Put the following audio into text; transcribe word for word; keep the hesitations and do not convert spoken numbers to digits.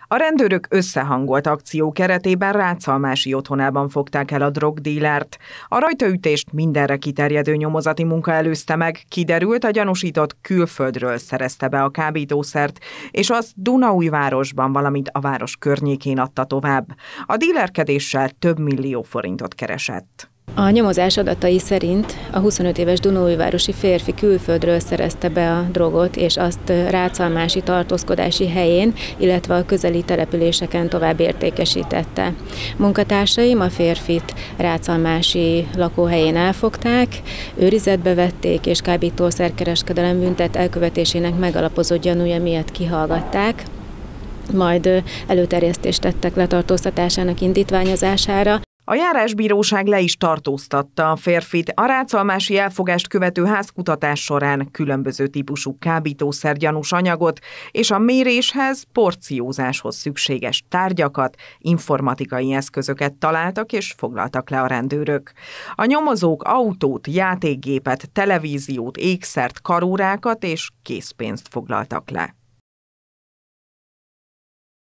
A rendőrök összehangolt akció keretében Ráczalmási otthonában fogták el a drogdílert. A rajtaütést mindenre kiterjedő nyomozati munka előzte meg, kiderült, a gyanúsított külföldről szerezte be a kábítószert, és azt Dunaújvárosban, valamint a város környékén adta tovább. A dílerkedéssel több millió forintot keresett. A nyomozás adatai szerint a huszonöt éves dunaújvárosi férfi külföldről szerezte be a drogot, és azt ráczalmási tartózkodási helyén, illetve a közeli településeken tovább értékesítette. Munkatársaim a férfit ráczalmási lakóhelyén elfogták, őrizetbe vették, és kábítószerkereskedelem büntet elkövetésének megalapozott gyanúja miatt kihallgatták, majd előterjesztést tettek letartóztatásának indítványozására. A járásbíróság le is tartóztatta a férfit. A ráczalmási elfogást követő házkutatás során különböző típusú kábítószergyanús anyagot és a méréshez, porciózáshoz szükséges tárgyakat, informatikai eszközöket találtak és foglaltak le a rendőrök. A nyomozók autót, játékgépet, televíziót, ékszert, karórákat és készpénzt foglaltak le.